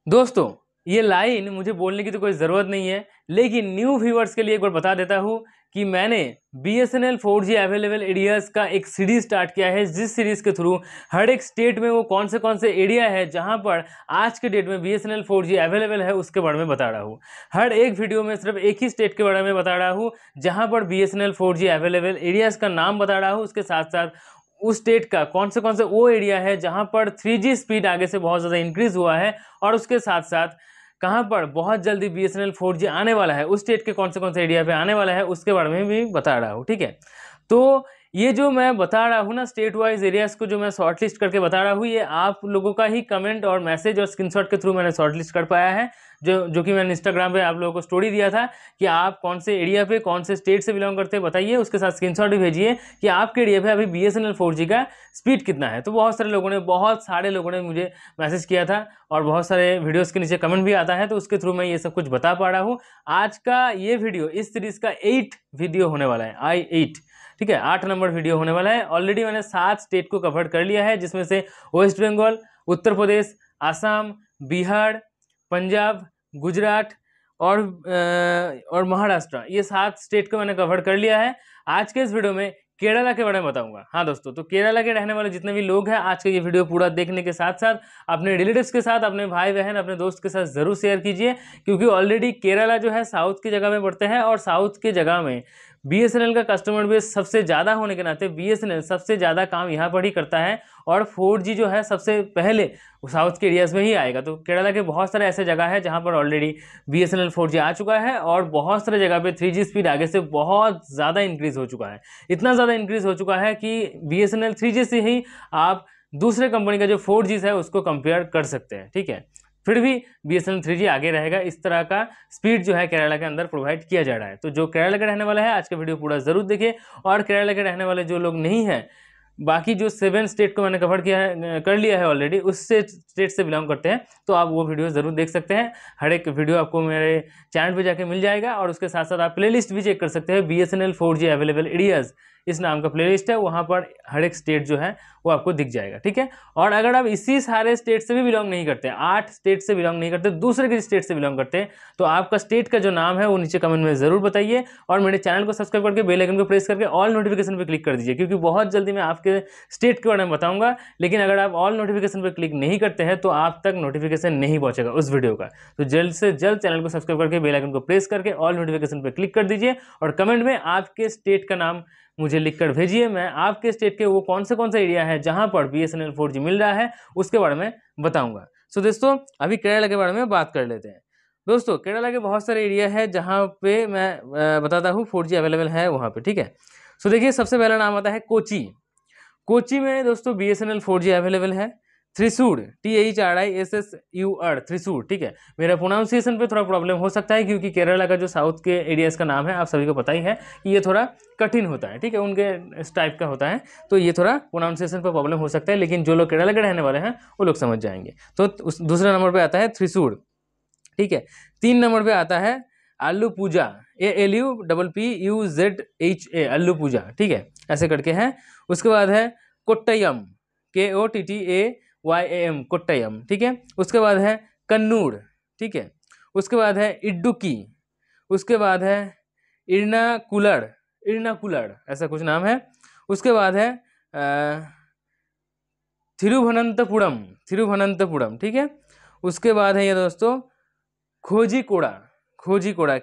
दोस्तों, ये लाइन मुझे बोलने की तो कोई ज़रूरत नहीं है, लेकिन न्यू व्यूअर्स के लिए एक बार बता देता हूँ कि मैंने BSNL 4G अवेलेबल एरियाज़ का एक सीरीज़ स्टार्ट किया है, जिस सीरीज़ के थ्रू हर एक स्टेट में वो कौन से एरिया है जहाँ पर आज के डेट में BSNL 4G अवेलेबल है, उसके बारे में बता रहा हूँ। हर एक वीडियो में सिर्फ एक ही स्टेट के बारे में बता रहा हूँ, जहाँ पर BSNL 4G अवेलेबल एरियाज़ का नाम बता रहा हूँ, उसके साथ-साथ उस स्टेट का कौन से वो एरिया है जहाँ पर 3G स्पीड आगे से बहुत ज़्यादा इंक्रीज़ हुआ है, और उसके साथ-साथ कहाँ पर बहुत जल्दी BSNL 4G आने वाला है, उस स्टेट के कौन से एरिया पे आने वाला है, उसके बारे में भी बता रहा हूँ, ठीक है? तो ये जो मैं बता रहा हूँ ना, स्टेट वाइज़ एरियाज़ को जो मैं शॉर्ट लिस्ट करके बता रहा हूँ, ये आप लोगों का ही कमेंट और मैसेज और स्क्रीनशॉट के थ्रू मैंने शॉर्ट लिस्ट कर पाया है, जो कि मैंने इंस्टाग्राम पे आप लोगों को स्टोरी दिया था कि आप कौन से एरिया पे, कौन से स्टेट से बिलॉन्ग करते हैं बताइए, उसके साथ स्क्रीनशॉट भी भेजिए कि आपके एरिया पे अभी BSNL 4G का स्पीड कितना है। तो बहुत सारे लोगों ने मुझे मैसेज किया था, और बहुत सारे वीडियोज़ के नीचे कमेंट भी आता है, तो उसके थ्रू मैं ये सब कुछ बता पा रहा हूँ। आज का ये वीडियो इस सीरीज़ का 8 वीडियो होने वाला है, I8, ठीक है? 8 नंबर वीडियो होने वाला है। ऑलरेडी मैंने 7 स्टेट को कवर कर लिया है, जिसमें से वेस्ट बंगाल, उत्तर प्रदेश, असम, बिहार, पंजाब, गुजरात और महाराष्ट्र, ये 7 स्टेट को मैंने कवर कर लिया है। आज के इस वीडियो में केरला के बारे में बताऊंगा। हाँ दोस्तों, तो केरला के रहने वाले जितने भी लोग हैं, आज का ये वीडियो पूरा देखने के साथ साथ अपने रिलेटिव्स के साथ, अपने भाई बहन, अपने दोस्त के साथ ज़रूर शेयर कीजिए, क्योंकि ऑलरेडी केरला जो है साउथ की जगह में पड़ते हैं, और साउथ की जगह में BSNL का कस्टमर बेस सबसे ज़्यादा होने के नाते BSNL सबसे ज़्यादा काम यहाँ पर ही करता है, और 4G जो है सबसे पहले साउथ के एरियाज़ में ही आएगा। तो केरला के बहुत सारे ऐसे जगह है जहाँ पर ऑलरेडी BSNL 4G आ चुका है, और बहुत सारे जगह पे 3G स्पीड आगे से बहुत ज़्यादा इंक्रीज़ हो चुका है। इतना ज़्यादा इंक्रीज़ हो चुका है कि BSNL 3G से ही आप दूसरे कंपनी का जो 4G है उसको कंपेयर कर सकते हैं, ठीक है? फिर भी BSNL 3G आगे रहेगा, इस तरह का स्पीड जो है केरला के अंदर प्रोवाइड किया जा रहा है। तो जो केरला के रहने वाला है, आज का वीडियो पूरा ज़रूर देखिए, और केरला के रहने वाले जो लोग नहीं हैं, बाकी जो 7 स्टेट को मैंने कवर किया है, कर लिया है ऑलरेडी, उससे स्टेट से बिलोंग करते हैं, तो आप वो वीडियो ज़रूर देख सकते हैं। हर एक वीडियो आपको मेरे चैनल पे जाके मिल जाएगा, और उसके साथ साथ आप प्लेलिस्ट भी चेक कर सकते हैं। BSNL 4G अवेलेबल एरियाज़ इस नाम का प्लेलिस्ट है, वहाँ पर हर एक स्टेट जो है वो आपको दिख जाएगा, ठीक है? और अगर आप इसी सारे स्टेट से भी बिलोंग नहीं करते, 8 स्टेट से बिलोंग नहीं करते, दूसरे किसी स्टेट से बिलोंग करते हैं, तो आपका स्टेट का जो नाम है वो नीचे कमेंट में ज़रूर बताइए, और मेरे चैनल को सब्सक्राइब करके बेल आइकन को प्रेस करके ऑल नोटिफिकेशन पर क्लिक कर दीजिए, क्योंकि बहुत जल्दी मैं आपके स्टेट के बारे में बताऊंगा। लेकिन अगर आप ऑल नोटिफिकेशन पर क्लिक नहीं करते हैं, तो आप तक नोटिफिकेशन नहीं पहुंचेगा उस वीडियो का। तो जल्द से जल्द चैनल को सब्सक्राइब करके बेल आइकन को प्रेस करके ऑल नोटिफिकेशन पर क्लिक कर दीजिए, और कमेंट में आपके स्टेट का नाम मुझे लिखकर भेजिए। मैं आपके स्टेट के वो कौन से एरिया है जहां पर BSNL 4G मिल रहा है, उसके बारे में बताऊंगा। सो दोस्तों, अभी केरला के बारे में बात कर लेते हैं। दोस्तों, केरला के बहुत सारे एरिया है जहां पे मैं बताता हूँ 4G अवेलेबल है वहां पे, ठीक है? सो देखिए, सबसे पहला नाम आता है कोची। कोची में दोस्तों BSNL 4G अवेलेबल है। थ्रिसूर, THRISSUR, थ्रिसूर, ठीक है? मेरा प्रोनाउंसिएशन पे थोड़ा प्रॉब्लम हो सकता है, क्योंकि केरला का जो साउथ के एरियाज़ का नाम है, आप सभी को पता ही है कि ये थोड़ा कठिन होता है, ठीक है? उनके इस टाइप का होता है, तो ये थोड़ा प्रोनाउंसिएशन पे प्रॉब्लम हो सकता है, लेकिन जो लोग केरला के रहने वाले हैं वो लोग समझ जाएंगे। तो उस दूसरे नंबर पर आता है थ्रिसूर, ठीक है? 3 नंबर पर आता है अल्लूपुझा, ALUPPUZHA, अल्लूपुझा, ठीक है? ऐसे करके है। उसके बाद है कोट्टयम, KOTTAYAM, कोट्टयम, ठीक है? उसके बाद है कन्नूर, ठीक है? उसके बाद है इडुक्की, उसके बाद है इर्नाकुलर, इर्नाकुलर ऐसा कुछ नाम है। उसके बाद है थिरुवनंतपुरम, थिरुवनंतपुरम, ठीक है? उसके बाद है ये दोस्तों खोजिकोड़ा, खोजिकोड़ा,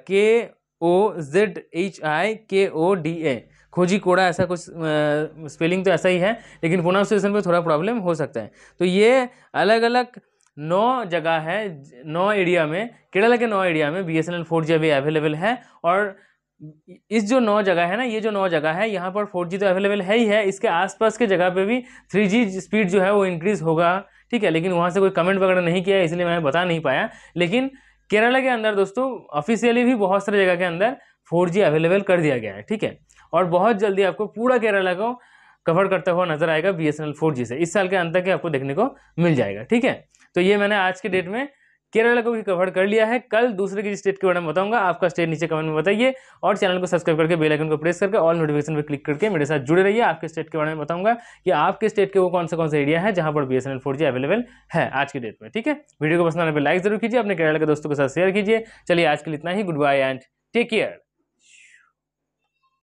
KOZHIKODA, खोजिकोड़ा, ऐसा कुछ स्पेलिंग तो ऐसा ही है, लेकिन प्रोनाउंसिएशन पे थोड़ा प्रॉब्लम हो सकता है। तो ये अलग अलग 9 जगह है, 9 एरिया में, केरला के 9 एरिया में BSNL 4G अभी अवेलेबल है। और इस जो 9 जगह है ना, ये जो 9 जगह है, यहाँ पर 4G तो अवेलेबल है ही है, इसके आसपास के जगह पे भी 3G स्पीड जो है वो इंक्रीज़ होगा, ठीक है? लेकिन वहाँ से कोई कमेंट वगैरह नहीं किया, इसलिए मैं बता नहीं पाया। लेकिन केरला के अंदर दोस्तों ऑफिशियली भी बहुत सारे जगह के अंदर 4G अवेलेबल कर दिया गया है, ठीक है? और बहुत जल्दी आपको पूरा केरला को कवर करता हुआ नजर आएगा BSNL 4G से, इस साल के अंत तक आपको देखने को मिल जाएगा, ठीक है? तो ये मैंने आज के डेट में केरला को भी कवर कर लिया है। कल दूसरे की स्टेट के बारे में बताऊंगा, आपका स्टेट नीचे कमेंट में बताइए और चैनल को सब्सक्राइब करके बेल आइकन को प्रेस करके ऑल नोटिफिकेशन पे क्लिक करके मेरे साथ जुड़े रहिए। आपके स्टेट के बारे में बताऊंगा कि आपके स्टेट के वो कौन से एरिया है जहां पर BSNL 4G अवेलेबल है आज की डेट में। ठीक है, वीडियो को पसंद आने पर लाइक जरूर कीजिए, अपने केरला के दोस्तों के साथ शेयर कीजिए। चलिए आज के लिए इतना ही, good bye and take care.